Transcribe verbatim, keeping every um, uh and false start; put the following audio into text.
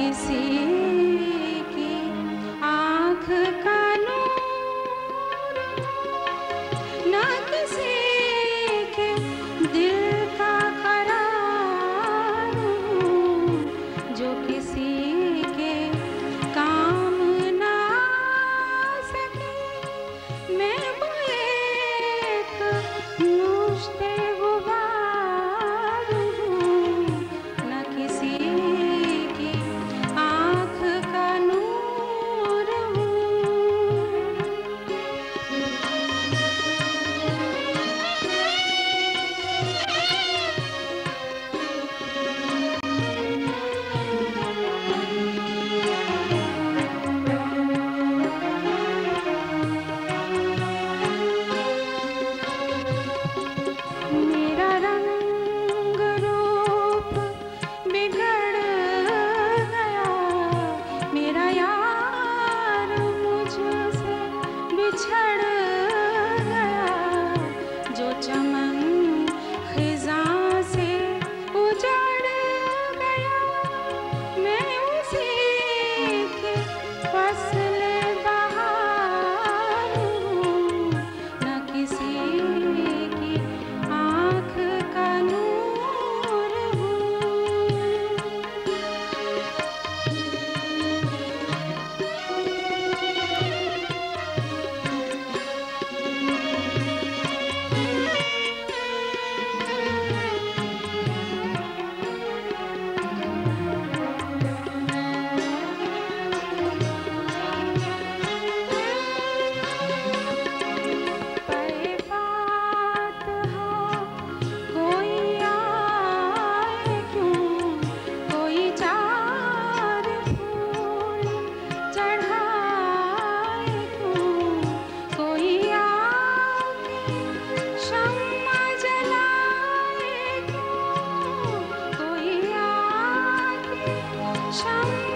किसी की आँख का नूर, न किसी के दिल का करार हूँ, जो किसी के काम ना आ सके। मैं वो एक नुश्ते गुबार हूँ, न किसी की आँख का नूर हूँ। मेरा रंग रूप बिगड़ गया, मेरा यार मुझसे बिछड़ गया। जो चमन खिज़ां से उजड़ गया, मैं उसी के फसले बहार हूँ, न किसी की आँख का नूर हूँ। पे बात हो कोई आए क्यों, कोई चार फूल चढ़ाए क्यों, कोई आके शम्मा जलाए क्यों, कोई आके शम्मा